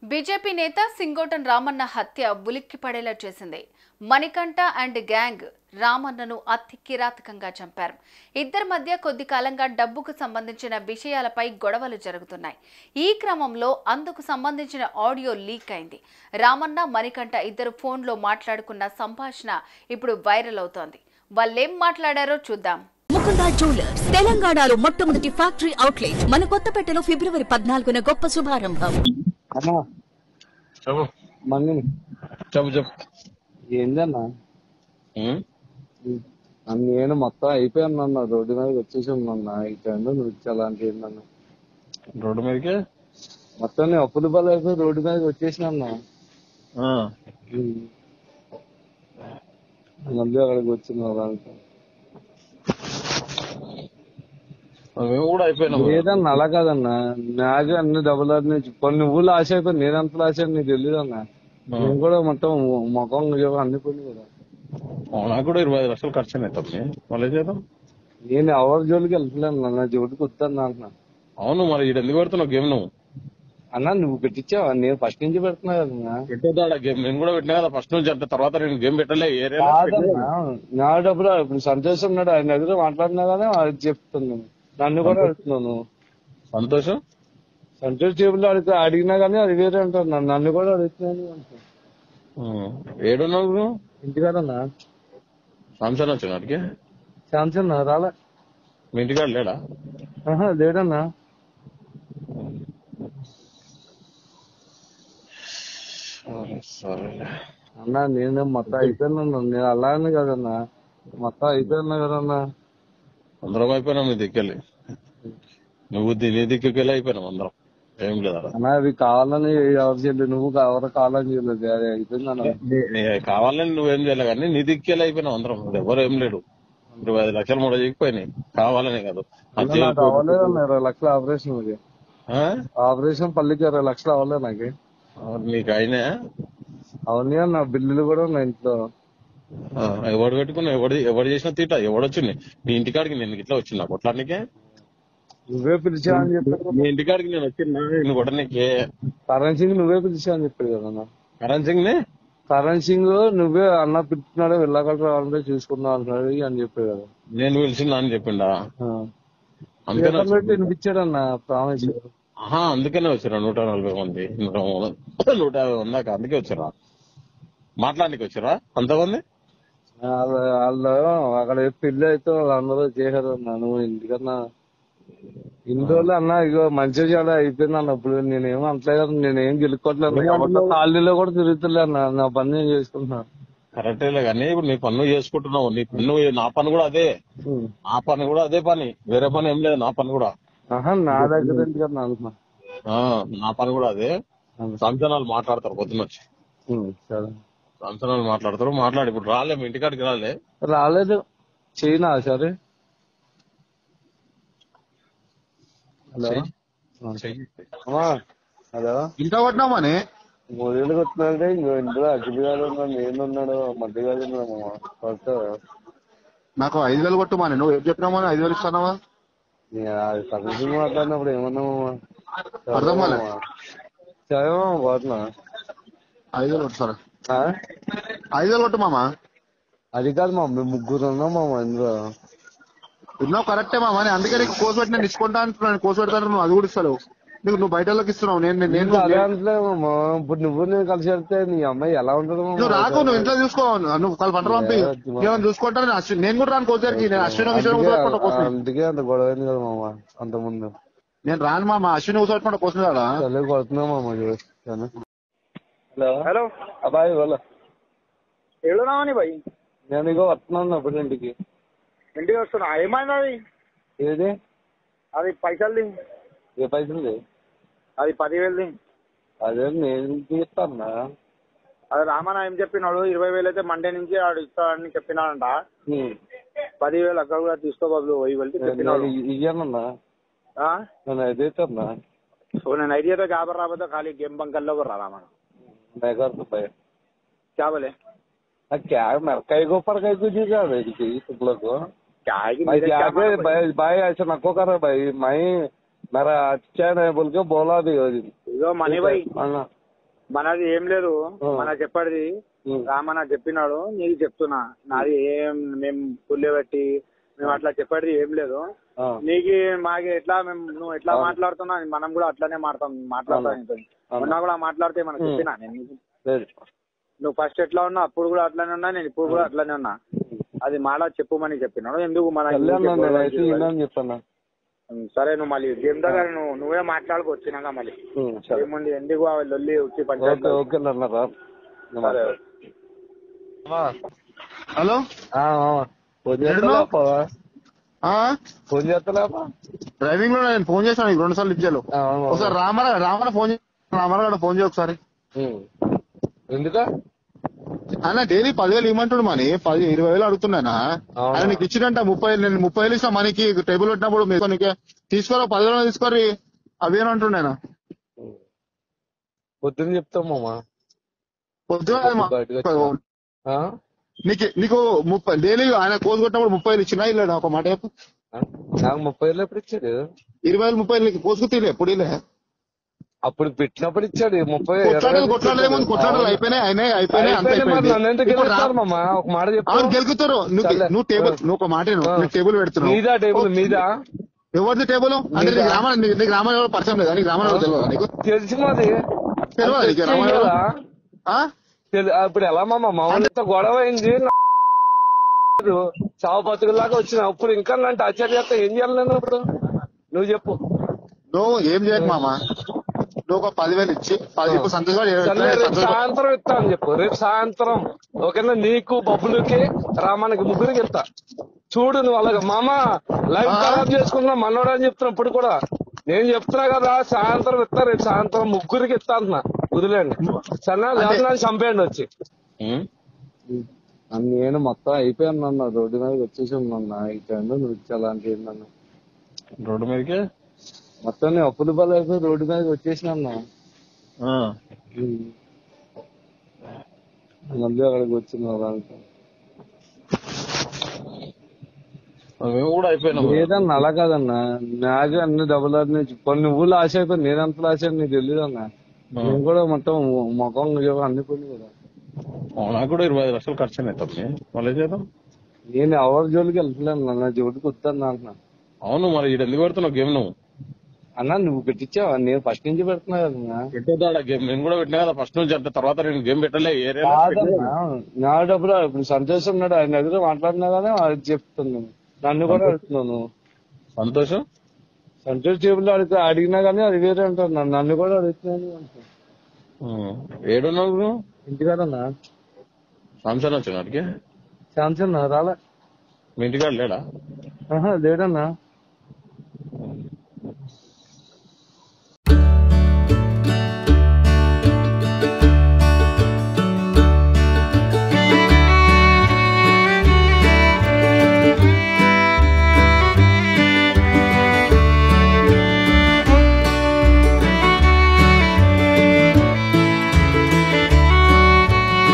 BJP నేత సింగోటన్ రామన్న హత్య ఉలిక్కిపడేలా చేసింది. మణికంఠ అండ్ గ్యాంగ్ రామన్నను అతి కిరాతకంగా చంపారు. ఇద్దరి మధ్య కొద్ది కాలంగా డబ్బుకు సంబంధించిన విషయాలపై గొడవలు జరుగుతున్నాయి. ఈ క్రమంలో అందుకు సంబంధించిన ఆడియో లీక్ అయింది. రామన్న, మణికంఠ ఇద్దరు ఫోన్లో మాట్లాడుకున్న సంభాషణ ఇప్పుడు వైరల్ అవుతోంది. వాళ్ళేం మాట్లాడారో చూద్దాం. ముకుందా జ్యువెలర్స్ తెలంగాణలో మొట్టమొదటి ఫ్యాక్టరీ అవుట్లెట్ మన కొత్తపేటలో ఫిబ్రవరి 14న గొప్ప శుభారంభం. ఏందన్నా నేను మొత్తం అయిపోయాను రోడ్డు మీదకి వచ్చేసి ఉన్నా ఇక్కడ నువ్వు అలాంటి ఏందన్నా రోడ్డు మీదకి మొత్తం నేను అప్పుల బాల్ అయిపోయి రోడ్డు మీదకి వచ్చేసిన మళ్ళీ అక్కడికి వచ్చిన లేదన్నా అలా కాదన్నా నాకే అన్ని డబ్బులు నుంచి కొన్ని ఊళ్ళో ఆశ అయిపోయి నేను అంత ఆశ నీకు తెలియదు అన్నా నేను కూడా మొత్తం ముఖం అన్ని పోయింది కదా. నాకు కూడా 25 లక్షలు ఖర్చు అయినాయి. మళ్ళీ చేద్దాం. నేను ఎవరి జోలికి వెళ్తలేను నా జోలికి వస్తాను అంటున్నా. అవును మరి ఇక్కడ ఎందుకు పెడుతున్నావు గేమ్? నువ్వు అన్నా నువ్వు పెట్టించావా? నేను ఫస్ట్ నుంచి పెడుతున్నా కదా. పెట్టేదా గేమ్? నేను కూడా పెట్టినా కదా ఫస్ట్ నుంచి. అంటే తర్వాత నేను గేమ్ పెట్టలే. నా డబ్బులు ఇప్పుడు సంతోషం ఉన్నాడు, ఆయన దగ్గర మాట్లాడినా కానీ అది చెప్తున్నాను. నన్ను కూడా అడుగుతున్నాను. సంతోష్ టేబుల్ అడిగినా కానీ అది వేరే అంటారు. నన్ను కూడా అడుగుతున్నాను. ఏడున్నావు? ఇంటికాడన్నా. సాంసన్ వచ్చాను అడిగి. శాంసన్ రాలే. మీ ఇంటికాడ లేడా? లేడన్నా. అన్నా నేను మొత్తం అయిపోయినా. నేను అలానే కదన్నా, మొత్తం అయిపోయినా కదన్నా. అందరం అయిపోయినాం నీ దిక్కెళ్ళి. నువ్వు నీ దిక్కెళ్ళి అయిపోయినావు అందరం. ఏం లేదా అన్నా అది కావాలని ఎవరు చేయలేదు, నువ్వు ఎవరు కావాలని చేయలేదు. అది అయిపోయింది కావాలని నువ్వేం చేయలే కానీ నీ దిక్కెళ్ళి అయిపోయినావు అందరం. ఎవరు ఏం లేడు. 25 లక్షలు కూడా చేయకపోయినాయి. కావాలనే కాదు. అవ్వలేదు 20 లక్షల ఆపరేషన్ పల్లికి 20 లక్షలు అవ్వలేదు నాకు. నీకు అయినా అవన్నీ అన్న బిల్లులు కూడా ఉన్నాయి ఇంట్లో. ఎవడు పెట్టుకున్నా? ఎవడు చేసిన తీట? ఎవడొచ్చింది నీ ఇంటికాడికి? నేను ఇట్లా వచ్చిందా కొట్లానికి? నువ్వే పిలిచావు అని చెప్పాడు. నీ ఇంటికాడికి నేను వచ్చిందా నేను కొట్టడానికి? కరణ్ సింగ్ నువ్వే పిలిచావు అని చెప్పాడు కదా. కరణ్ సింగ్ నువ్వే అన్న పిలుస్తున్నాడు, వెళ్ళగలరు రావాలంటే చూసుకున్నావు అంటున్నాడు అని చెప్పాడు కదా. నేను పిలిచిందా అని చెప్పిండా? వినిపించాడు అన్న ప్రామిస్. అందుకనే వచ్చారా 140 మంది 150 మంది దాకా? అందుకే వచ్చారా? మాట్లాడడానికి వచ్చారా అంతమంది? వాళ్ళు అక్కడ పెళ్లి అయితే వాళ్ళందరూ చేశారు అన్న. నువ్వు ఇంటికన్నా ఇన్ని రోజులు అన్న ఇగో మంచిగా చాలా అయిపోయింది అన్నప్పుడు నేనేం అంటలేదు. నేనేం గెలుక్కోవట్లేదు. ఖాళీలో కూడా తిరుగుతులే అన్న. నా పని నేను చేసుకుంటున్నా. కరెక్టేలే కానీ ఇప్పుడు నీ పన్ను చేసుకుంటున్నావు. నీ పన్ను నా పని కూడా అదే. నా పని కూడా అదే పని. వేరే పని ఏం లేదు. నా పని కూడా నా దగ్గర ఎందుకన్నా అనుకున్నా. నా పని కూడా అదే. సంచనాలు మాట్లాడతారు పొద్దున వచ్చి. సంచనాలు మాట్లాడతారు. మాట్లాడి ఇప్పుడు రాలే మీ ఇంటికాడికి రాలేదు చేయనా సరే. హలో హలో ఇంకా కొట్టినామని 3 ఏళ్ళు కొట్టినాడే. ఇంకో ఇంట్లో అఖిల్ గారు ఉన్నాడు, నేనున్నాడు, మధ్య గారు ఉన్నాము. నాకు 5,000 కొట్టుమాని. నువ్వు ఏం చెప్పినామని 5,000 ఇస్తానావా? సర్వీసింగ్ మాట్లాడినప్పుడు ఏమన్నాము? అర్థం కాలే. చదివా పోతున్నా. 5,000 కొట్టు సార్. 5,000 కొట్టు మామ. అది కాదు మా మేము 3 ఉన్నాం మామ ఇందులో. ఇన్నావు కరెక్టే మామ. అందుకే నీకు కోర్సు పెట్టి నేను ఇచ్చుకుంటా అంటున్నాను. కోర్సు పెడతాను నువ్వు అది కూడా ఇస్తావు. నువ్వు బయట వాళ్ళకి ఇస్తున్నావు. నేను అదే అంటలేమమ్మా. ఇప్పుడు నువ్వు నేను కలిసి వెళ్తే నీ అమ్మాయి ఎలా ఉంటుంది? నువ్వు రాకు, నువ్వు ఇంట్లో చూసుకో. నువ్వు పంట పంపి ఏమైనా చూసుకుంటాను. నేను కూడా రాను కోసరికి. నేను అశ్విని అందుకే అంత గొడవ అయింది కదా మామ అంత ముందు. నేను రాను మామ. అశ్విని కూర్చోబెట్టుకుంటా కోసం కదా కొడుతున్నా మామ. హలో హలో అబ్బాయి వాళ్ళ ఏడున్నావని భయ్? నేను ఇగో వస్తున్నాను అప్పుడు ఇంటికి వస్తున్నా. ఏమైంది అది? ఏది అది పైసలు? ఏ పైసలు? అది 10,000. అదే నేను తీస్తాను. అది రామన్న ఏం చెప్పినాడు? 20,000 అయితే మండే నుంచి ఆడు ఇస్తాడని చెప్పినాడంట. 10,000 అక్కడ కూడా తీసుకో బాబు వెళ్తే చెప్పినాడు. ఇయ్యానన్నా నేను అయితే నేను ఐడియాతో గాబర్ రాబోతో ఖాళీ గేమ్ బంకల్లో కూడా రామన్న. मैं कर तो भाई क्या बोले? क्या मेरे कई को पर कई कुछ जा रही थी तुम लोग को क्या है कि भाई ऐसा नको कर भाई. मैं मेरा अच्छा है बोल के बोला भी मनी भाई మనది ఏం లేదు, మన చెప్పడిది రామన్న చెప్పినాడు, నీకు చెప్తున్నా. నాది ఏం మేము పుల్లె పెట్టి మేము అట్లా చెప్పేది ఏం లేదు. నీకు మాకు ఎట్లా నువ్వు ఎట్లా మాట్లాడుతున్నా మనం కూడా అట్లానే మాట్లాడతాం. మొన్న కూడా మాట్లాడితే మనకు చెప్పినా నేను నువ్వు ఫస్ట్ ఎట్లా ఉన్నా అప్పుడు కూడా అట్లానే ఉన్నా, నేను ఇప్పుడు కూడా అట్లానే ఉన్నా. అది మాలా చెప్పుమని చెప్పినాడు. ఎందుకు మన సరే నువ్వు మళ్ళీ గేమ్ దగ్గర నువ్వే మాట్లాడుకు వచ్చినాక మళ్ళీ ఏముంది ఎందుకు లొల్లి వచ్చి పంచాయతీ. హలో ఫోన్ చేస్తలేపా? డ్రైవింగ్ లో నేను ఫోన్ చేశాను 2 సార్లు లిఫ్ట్ చేయలేదు. ఒకసారి రామరా ఫోన్ ఫోన్ చేయ ఒకసారి. ఎందుకా అన్న డైలీ 10,000 ఇవ్వమంటాడు మనీ 20,000 అడుగుతున్నానా? ఆయన నీకు ఇచ్చినంట 30,000. నేను 30,000 ఇస్తా మనకి టేబుల్ పెట్టినప్పుడు మీకు నీకు తీసుకోరా 10,000 తీసుకోరి అవేనంటున్నాను. పొద్దున్న చెప్తామమ్మా. పొద్దున నీకు 30 డైలీ ఆయన కోసి కొట్టినప్పుడు 30,000 ఇచ్చినా ఇల్లేడు ఒక మాట చెప్పు. నాకు 30,000 ఎప్పుడు ఇచ్చాడు? 20,000 30,000 నీకు కోసుకు తీలే ఎప్పుడు ఇలే. అప్పుడు పెట్టినప్పుడు ఇచ్చాడు 30. కొట్లాడలు అయిపోయినాయి ఒక మాట చెప్పు. గెలుకుతారు నువ్వు టేబుల్ నువ్వు ఒక మాట టేబుల్ పెడుతున్నావు మీద టేబుల్ మీద ఎవరిది టేబుల్ అంటే నీకు రామాయణ పరిచయం లేదా? నీకు రామాయణ తెలియదా? నీకు తెలిసి మాది తెలియదా రామాయణ? ఇప్పుడు ఎలా మామూలు గొడవ అయింది, చావు బతుకులాగా వచ్చిన అప్పుడు ఇంకా లాంటి ఆశ్చర్యత ఏం చేయాలి నేను ఇప్పుడు? నువ్వు చెప్పు. నువ్వు ఏం చేయదు మామ, నువ్వు ఒక 10,000 ఇచ్చి సాయంత్రం ఇస్తా అని చెప్పు. రేపు సాయంత్రం ఓకేనా? నీకు బబ్బులకి రామానికి ముగ్గురికి ఇస్తా. చూడు నువ్వు అలాగే మామ లైఫ్ ఖరాబ్ చేసుకున్నా మనోడు అని చెప్తున్నా. ఇప్పుడు కూడా నేను చెప్తున్నా కదా సాయంత్రం ఇస్తా, రేపు సాయంత్రం ముగ్గురికి ఇస్తా అంటున్నా. వదిలేండి సన్నా, లేదా చంపేయండి వచ్చి. నేను మొత్తం అయిపోయాను అన్న, రోడ్డు మీదకి వచ్చేసి ఉన్నా. ఇక్కడ నువ్వు ఇచ్చేలాంటి ఏంటన్నా రోడ్డు మీదకి మొత్తం నేను అప్పుల బాల్ అయిపోయి రోడ్డు మీదకి వచ్చేసిన అన్న. మళ్ళీ అక్కడికి వచ్చిన మేము కూడా అయిపోయినాం. లేదన్నా అలా కాదన్నా, నాకు అన్ని డబ్బులు కొన్ని ఊళ్ళో ఆశ అయిపోయింది. నేను ఎంత ఆశ నీకు తెలియదు అన్న. నేను కూడా మొత్తం ముఖం అన్ని పోయింది కదా. నాకు కూడా 25 లక్షలు ఖర్చు అవుతుంది. మళ్ళీ చేద్దాం. నేను ఎవరి జోలికి వెళ్తలేను నా జోలికి వస్తాను అంటున్నా. అవును మరి ఇక్కడ ఎందుకు పెడుతున్నావు గేమ్? నువ్వు అన్నా నువ్వు పెట్టించావా? నేను ఫస్ట్ నుంచి పెడుతున్నా కదా. పెట్టేదా గేమ్? నేను కూడా పెట్టినా కదా ఫస్ట్ నుంచి. అంటే తర్వాత నేను గేమ్ పెట్టలే. నా డబ్బులు ఇప్పుడు సంతోషం ఉన్నాడు, ఆయన దగ్గర మాట్లాడినా కానీ అది చెప్తున్నాను. నన్ను కూడా అడుగుతున్నాను. సంతోష్ టేబుల్ అడిగినా కానీ అది వేరే అంటారు. నన్ను కూడా అడుగుతున్నాను. ఏడున్నావు? ఇంటికాడన్నా. సాంసన్ వచ్చిన వాడికి? శాంసన్ రాలే. మీ ఇంటికాడ లేడా? లేడన్నా.